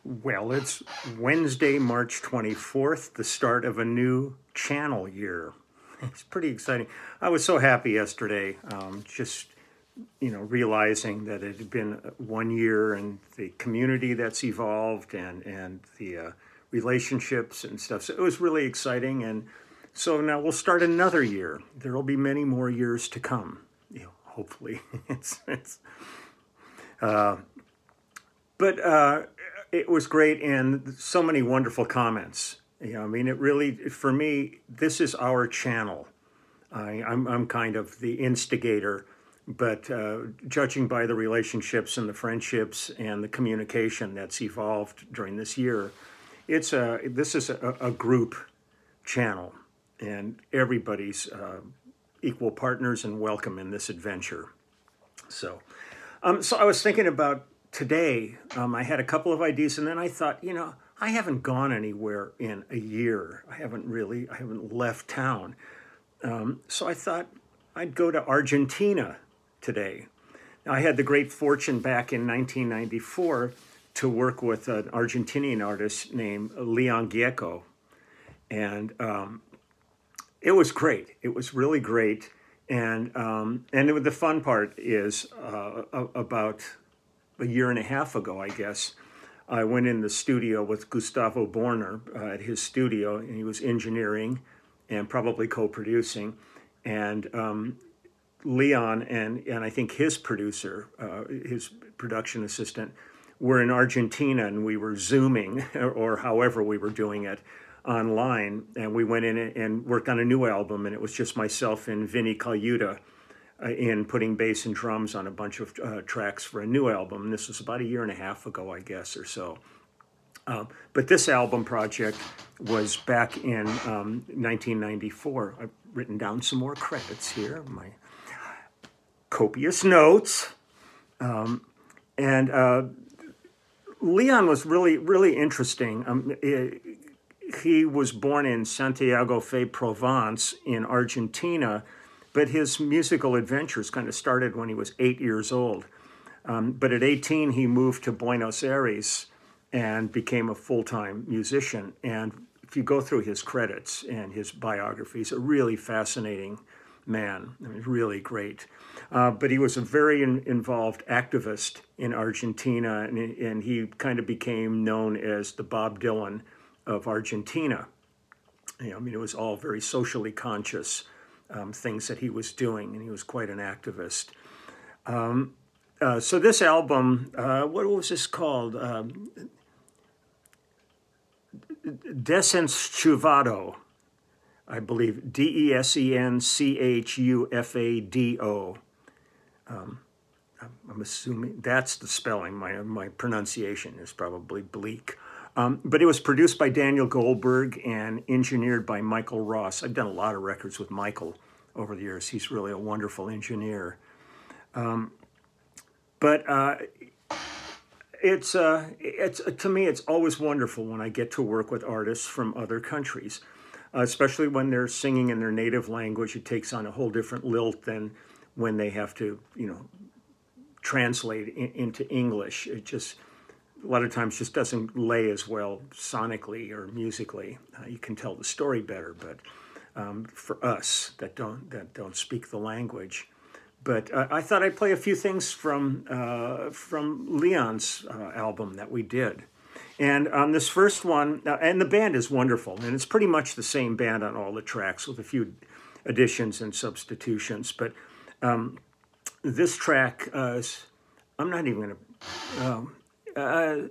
Well, it's Wednesday, March 24th, the start of a new channel year. It's pretty exciting. I was so happy yesterday, just realizing that it had been 1 year and the community that's evolved and the relationships and stuff. So it was really exciting. And so now we'll start another year. There will be many more years to come, hopefully. Uh, but it was great, and so many wonderful comments. I mean, it really, for me, this is our channel. I'm kind of the instigator, but judging by the relationships and the friendships and the communication that's evolved during this year, this is a group channel, and everybody's equal partners and welcome in this adventure. So I was thinking about today. I had a couple of ideas, and then I thought, I haven't gone anywhere in a year. I haven't left town. So I thought I'd go to Argentina today. Now, I had the great fortune back in 1994 to work with an Argentinian artist named Léon Gieco. And it was great. It was really great. And the fun part is about a year and a half ago, I guess, I went in the studio with Gustavo Borner at his studio, and he was engineering and probably co-producing. And Leon and I think his producer, his production assistant, were in Argentina, and we were Zooming, or however we were doing it, online. And we went in and worked on a new album, and it was just myself and Vinny Colaiuta in putting bass and drums on a bunch of tracks for a new album. And this was about a year and a half ago, I guess, or so. But this album project was back in 1994. I've written down some more credits here, my copious notes. And Leon was really, really interesting. He was born in Santiago de Provence in Argentina, but his musical adventures kind of started when he was 8 years old. But at 18, he moved to Buenos Aires and became a full-time musician. And if you go through his credits and his biography, he's a really fascinating man. I mean, really great. But he was a very involved activist in Argentina, and he kind of became known as the Bob Dylan of Argentina. I mean, it was all very socially conscious things that he was doing, and he was quite an activist. So this album, what was this called? Desenchufado, I believe, Desenchufado. I'm assuming that's the spelling. My pronunciation is probably bleak. But it was produced by Daniel Goldberg and engineered by Michael Ross. I've done a lot of records with Michael over the years. He's really a wonderful engineer. But it's to me, it's always wonderful when I get to work with artists from other countries, especially when they're singing in their native language. It takes on a whole different lilt than when they have to, translate into English. It just a lot of times just doesn't lay as well sonically or musically. You can tell the story better, but for us that don't speak the language. But I thought I'd play a few things from Leon's album that we did. And on this first one, and the band is wonderful, and it's pretty much the same band on all the tracks with a few additions and substitutions. But this track, I'm not even going to...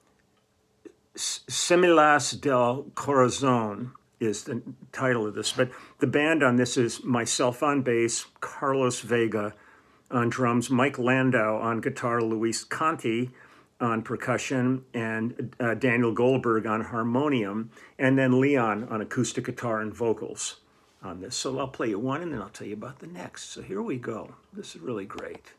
Semilas del Corazon is the title of this, but the band on this is myself on bass, Carlos Vega on drums, Mike Landau on guitar, Luis Conti on percussion, and Daniel Goldberg on harmonium, and then Leon on acoustic guitar and vocals on this. So I'll play you one, and then I'll tell you about the next. So here we go. This is really great.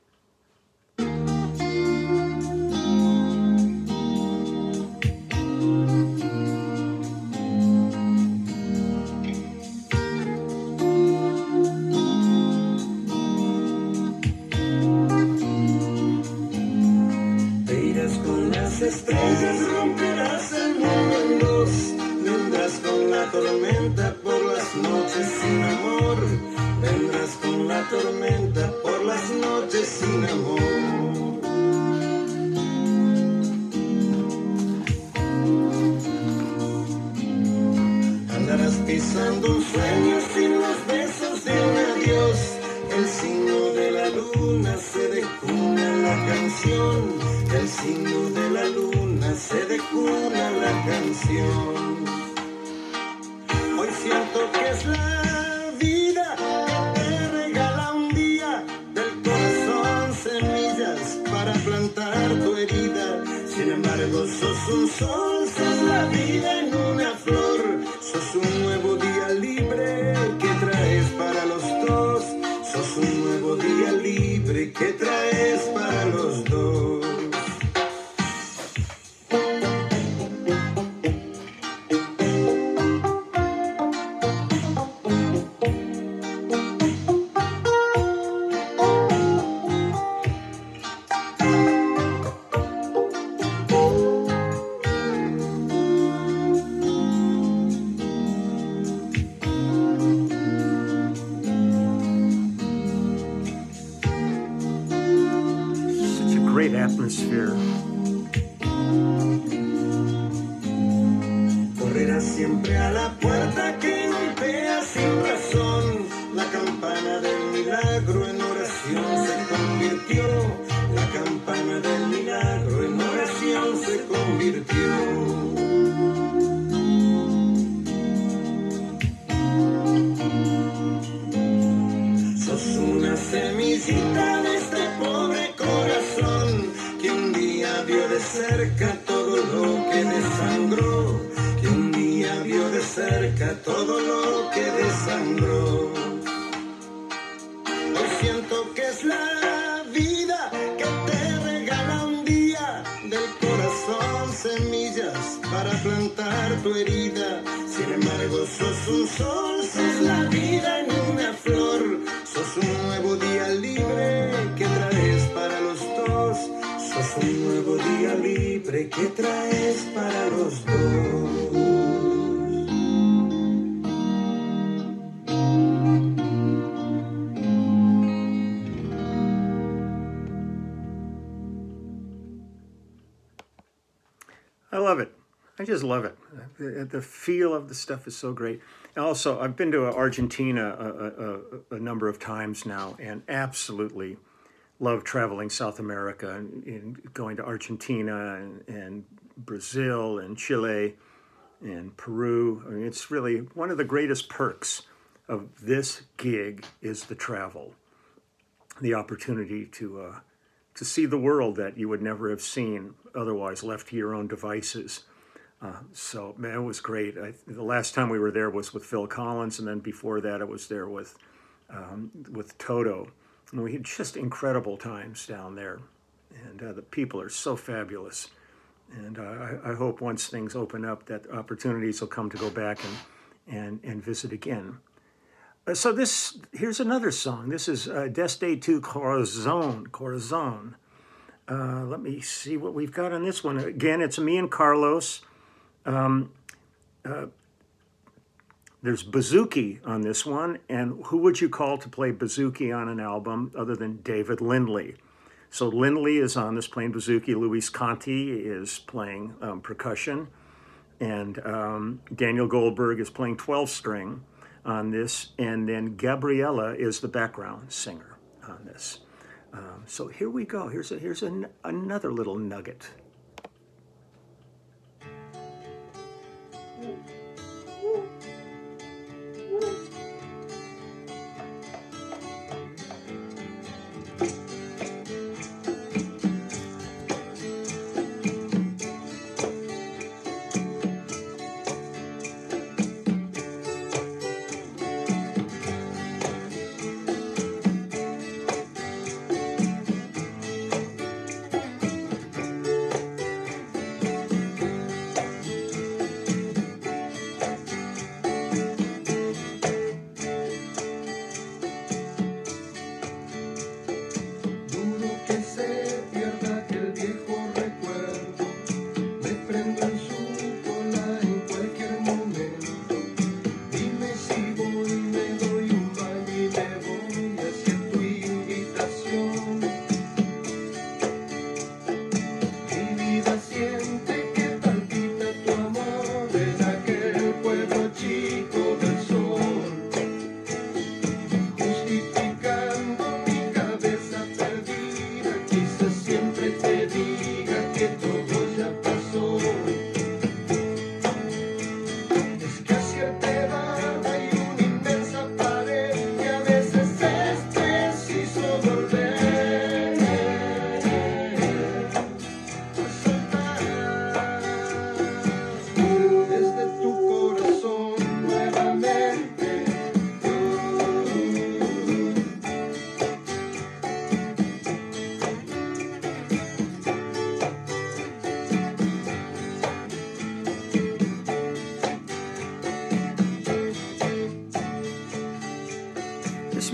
Con las las estrellas romperás el mundo en dos. Vendrás con la tormenta por las noches sin amor. Vendrás con la tormenta por las noches sin amor. Andarás pisando un sueño sin los besos de un adiós. El signo de la luna se decuna en la canción. El signo de la luna se decuna en la canción. Hoy siento que es la vida que te regala un día del corazón semillas para plantar tu herida. Sin embargo, sos un sol, sos la vida en una flor. Sos un nuevo día libre que traes para los dos. Sos un nuevo día libre que traes para los dos. Atmosphere. Correrás siempre a la puerta que golpea sin razón. La campana del milagro en oración se convirtió. La campana del milagro en oración se convirtió. Sos una semillita de este pobre corazón que un día vio de cerca todo lo que desangró, que un día vio de cerca todo lo que desangró. Hoy siento que es la vida que te regala un día del corazón semillas para plantar tu herida. Sin embargo, sos un sol, sos la vida en una flor. Sos un nuevo día libre que traes para los dos. Sos un nuevo día libre que traes para los dos. I love it. I just love it. The feel of the stuff is so great. Also, I've been to Argentina a number of times now, and absolutely love traveling South America and going to Argentina and Brazil and Chile and Peru. I mean, it's really one of the greatest perks of this gig is the travel, the opportunity to see the world that you would never have seen otherwise, left to your own devices. So, man, it was great. The last time we were there was with Phil Collins, and then before that, I was there with Toto. And we had just incredible times down there, and the people are so fabulous. And I hope once things open up that opportunities will come to go back and visit again. So here's another song. This is Desde tu Corazón. Let me see what we've got on this one. Again, it's me and Carlos. There's bouzouki on this one, and who would you call to play bouzouki on an album other than David Lindley? So Lindley is on this playing bouzouki, Luis Conti is playing percussion, and Daniel Goldberg is playing 12-string on this, and then Gabriella is the background singer on this. So here we go. Here's another little nugget.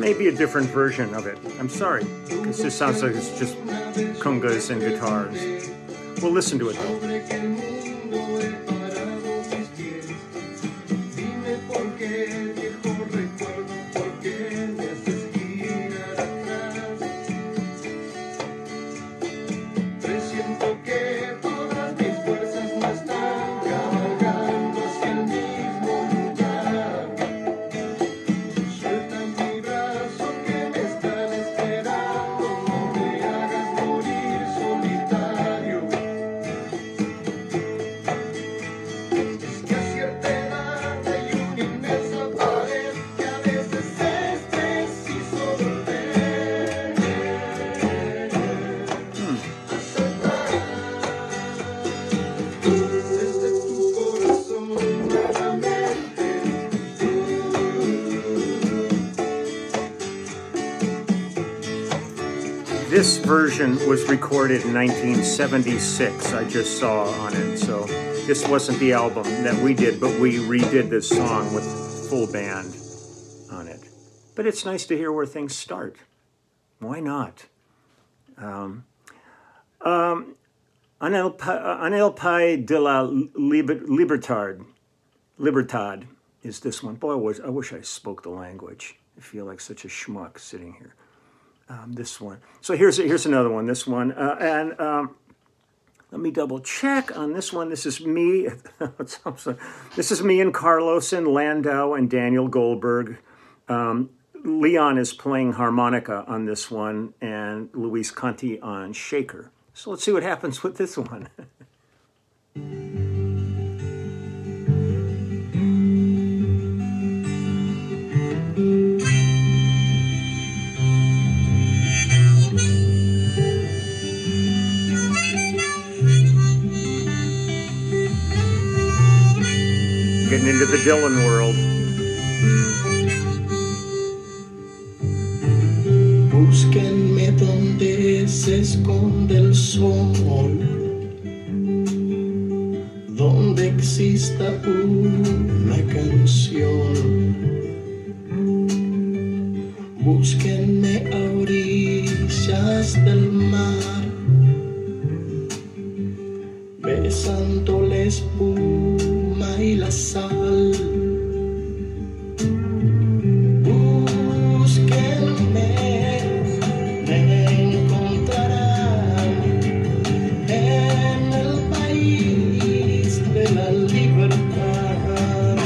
may be a different version of it. I'm sorry, because this sounds like it's just congas and guitars. We'll listen to it though. This version was recorded in 1976, I just saw on it, so this wasn't the album that we did, but we redid this song with full band on it. But it's nice to hear where things start. Why not? En el País de la Libertad is this one. Boy, I wish I spoke the language. I feel like such a schmuck sitting here. This one. So here's another one. This one, let me double check on this one. This is me. This is me and Carlos and Landau and Daniel Goldberg. Leon is playing harmonica on this one, and Luis Conti on shaker. So let's see what happens with this one. Getting into the Dylan world. Búsquenme donde se esconde el sol, donde exista una canción. Búsquenme a orillas del mar, besando la espuma y la sal. Búsquenme, me encontrarán en el país de la libertad.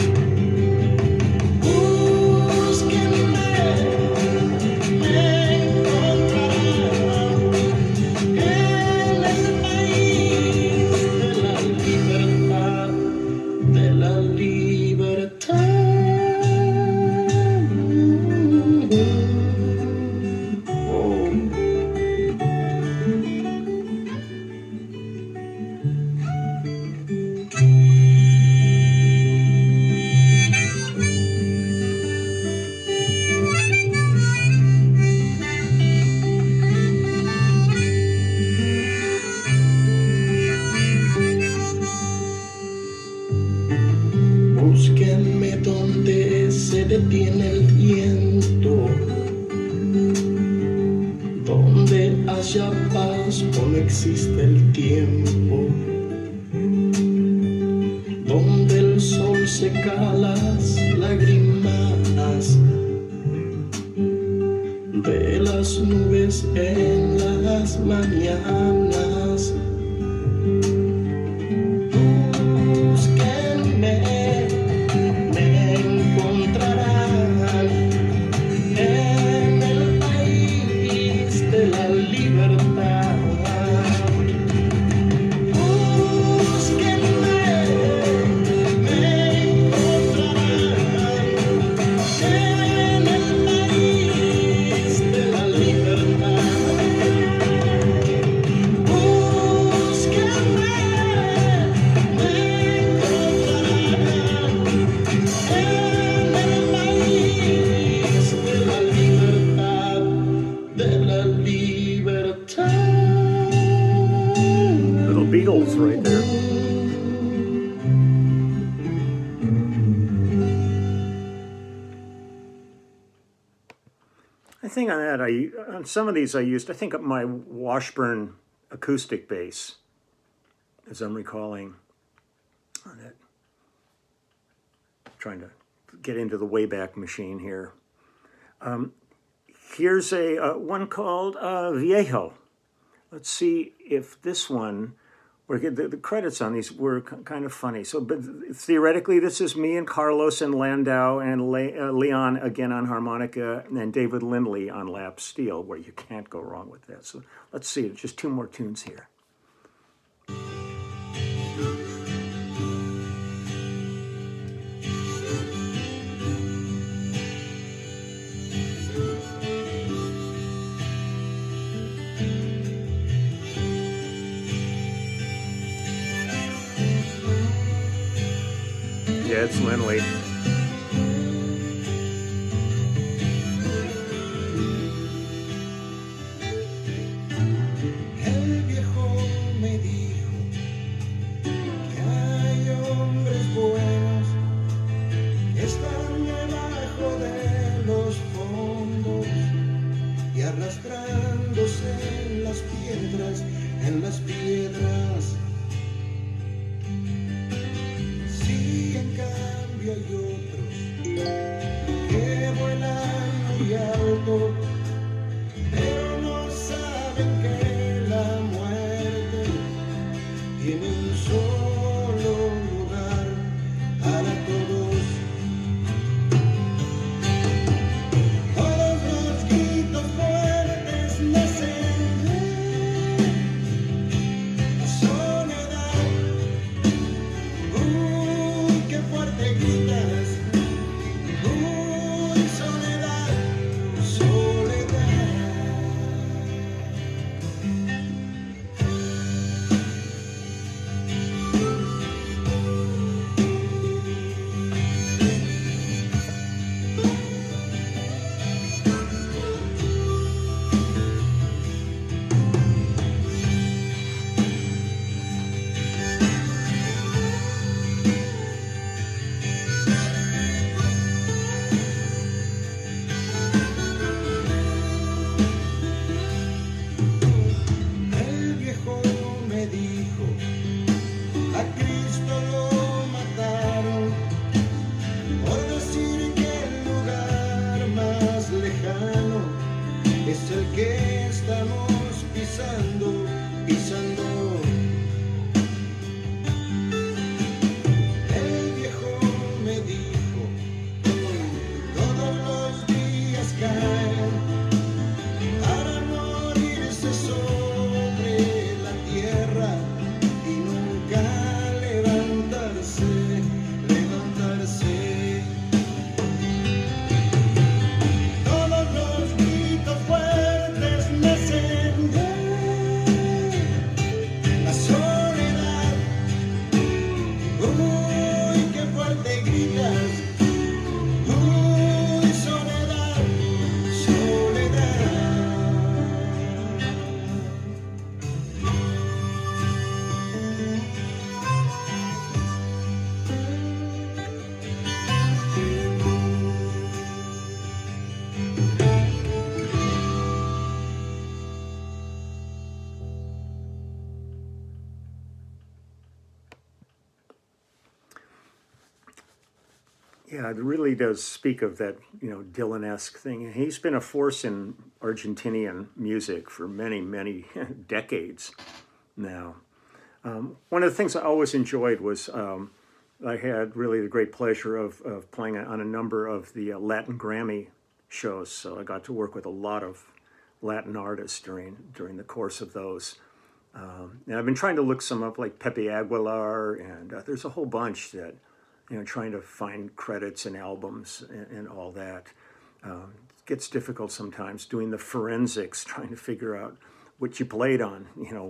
Búsquenme, me encontrarán en el país de la libertad, de la libertad. Búsquenme donde se detiene el viento, donde haya paz o no existe el tiempo, donde el sol seca las lágrimas de las nubes en las mañanas. Búsquenme, me encontrarán en el país de la libertad. Búsquenme, me encontrarán en el país de la libertad. Búsquenme, me encontrarán en el país de la libertad, de la libertad. Little Beatles right there. thing on that, on some of these I used, I think, my Washburn acoustic bass, as I'm recalling on it. Trying to get into the Wayback Machine here. Here's a one called Viejo. Let's see if this one, the credits on these were kind of funny. So, but theoretically, this is me and Carlos and Landau and Leon again on harmonica, and David Lindley on lap steel, where you can't go wrong with that. So let's see, just two more tunes here. Yeah, it's Lindley. El viejo me dijo que hay hombres buenos que están debajo de los fondos y arrastrándose en las piedras, en las piedras. Sí, en cambio hay otros que vuelan muy alto, pero no saben que la muerte tiene un solo lugar para todos. Todos los gritos fuertes nacen de la soledad. Uy, qué fuerte gritas. Uy, soledad, soledad. El viejo me dijo, a Cristo lo mataron por decir que el lugar más lejano es el que estamos pisando, pisando. El viejo me dijo, todos los días caen para morirse sobre la tierra y nunca levantarse, levantarse. Todos los gritos fuertes nacen de la soledad. Uy, qué fuerte gritas. Uy, soledad, soledad. Yeah, it really does speak of that, Dylan-esque thing. He's been a force in Argentinian music for many, many decades now. One of the things I always enjoyed was I had really the great pleasure of playing on a number of the Latin Grammy shows. So I got to work with a lot of Latin artists during the course of those. And I've been trying to look some up, like Pepe Aguilar, and there's a whole bunch that, trying to find credits and albums and all that. It gets difficult sometimes doing the forensics, trying to figure out what you played on,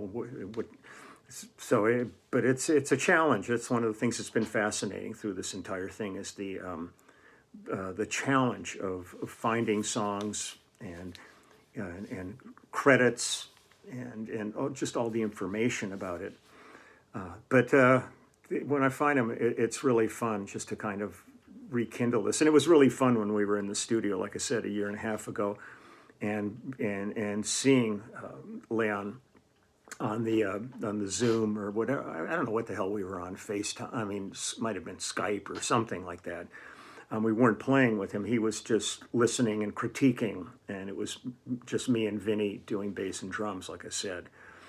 but it's a challenge. It's one of the things that's been fascinating through this entire thing is the challenge of finding songs and credits and just all the information about it. But when I find them, it's really fun just to kind of rekindle this. And it was really fun when we were in the studio, like I said, a year and a half ago. and seeing Léon on the Zoom or whatever. I don't know what the hell we were on, FaceTime. I mean, might have been Skype or something like that. We weren't playing with him. He was just listening and critiquing, and it was just me and Vinny doing bass and drums, like I said.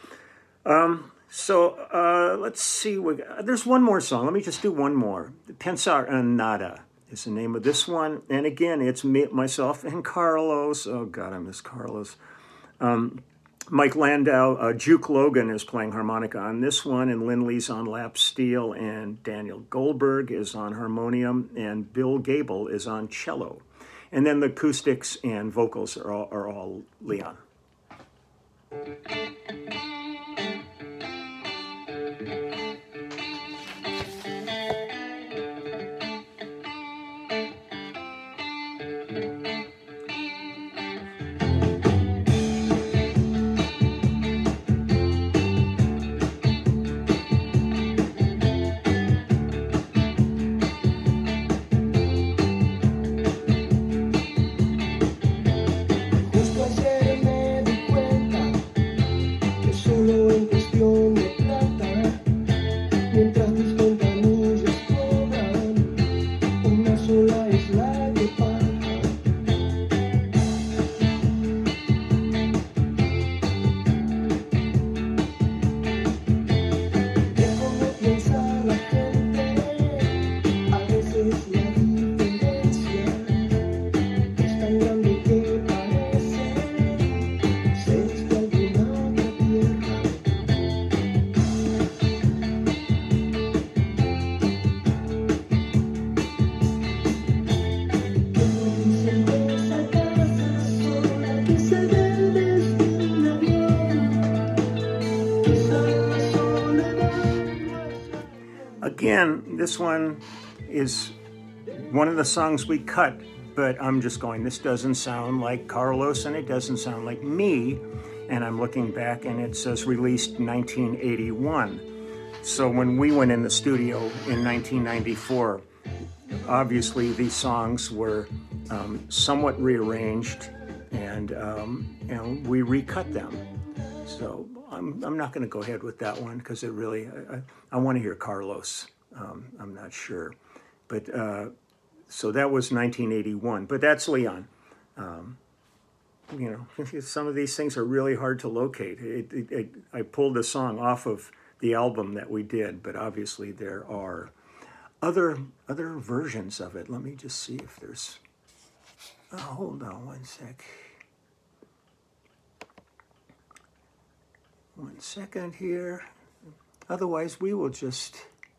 So let's see. There's one more song. Let me just do one more. Pensar en Nada is the name of this one. And again, it's me, myself, and Carlos. Oh, God, I miss Carlos. Mike Landau, Juke Logan is playing harmonica on this one, and Lindley's on lap steel, and Daniel Goldberg is on harmonium, and Bill Gable is on cello. And then the acoustics and vocals are all Leon. Again, this one is one of the songs we cut, but I'm just going, this doesn't sound like Carlos and it doesn't sound like me. And I'm looking back and it says released 1981. So when we went in the studio in 1994, obviously these songs were somewhat rearranged and we recut them. So I'm not going to go ahead with that one because it really, I want to hear Carlos. I'm not sure. But so that was 1981. But that's Leon. You know, some of these things are really hard to locate. I pulled a song off of the album that we did, but obviously there are other versions of it. Let me just see if there's... Oh, hold on one sec. 1 second here. Otherwise, we will just...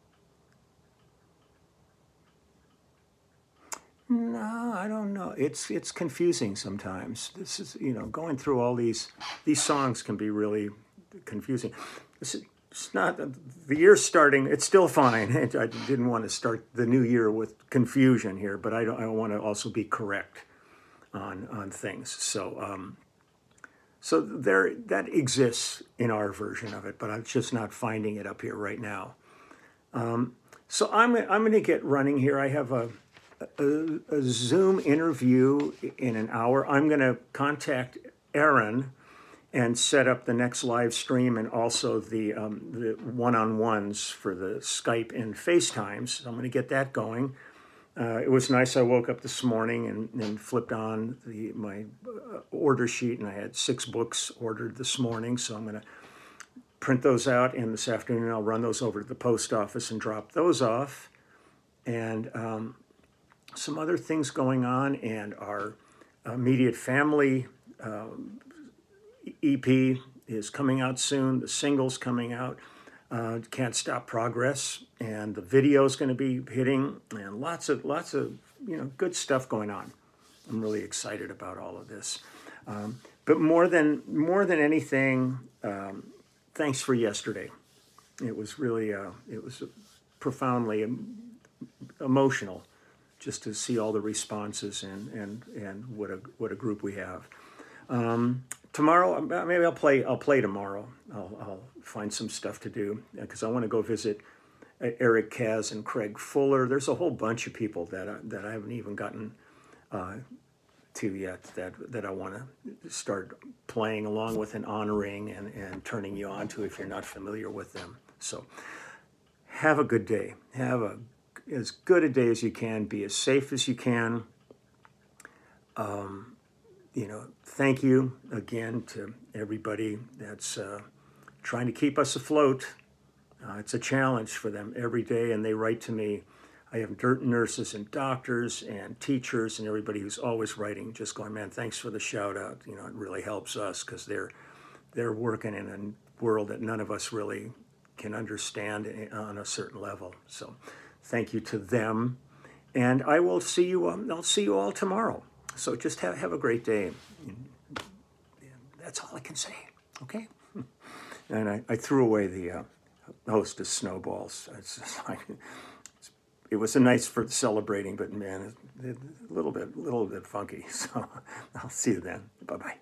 No, I don't know. It's confusing sometimes. This is, you know, going through all these songs can be really confusing. It's not, the year's starting, it's still fine. I didn't want to start the new year with confusion here, but I want to also be correct on things. So so there, that exists in our version of it, but I'm just not finding it up here right now. So I'm going to get running here. I have a Zoom interview in an hour. I'm going to contact Aaron and set up the next live stream and also the one-on-ones for the Skype and FaceTimes. So I'm going to get that going. It was nice. I woke up this morning and flipped on my order sheet, and I had 6 books ordered this morning. So I'm going to print those out, and this afternoon I'll run those over to the post office and drop those off. And some other things going on, and our immediate family EP is coming out soon. The single's coming out, Can't Stop Progress, and the video's going to be hitting, and lots of good stuff going on. I'm really excited about all of this. But more than anything, thanks for yesterday. It was really it was profoundly emotional just to see all the responses and what a group we have. Tomorrow, maybe I'll play tomorrow. I'll find some stuff to do because I want to go visit Eric Kaz and Craig Fuller. There's a whole bunch of people that I haven't even gotten to yet that I want to start playing along with and honoring and turning you on to if you're not familiar with them. So have a good day. Have as good a day as you can. Be as safe as you can. Thank you again to everybody that's trying to keep us afloat. It's a challenge for them every day, and they write to me. I have nurses and doctors and teachers and everybody who's always writing, just going, man, thanks for the shout out. It really helps us because they're working in a world that none of us really can understand on a certain level. So thank you to them. And I will see you, I'll see you all tomorrow. So just have a great day. That's all I can say, okay? And I threw away the hostess snowballs. It's just like, it was a nice for celebrating, but man, a little bit funky. So I'll see you then. Bye-bye.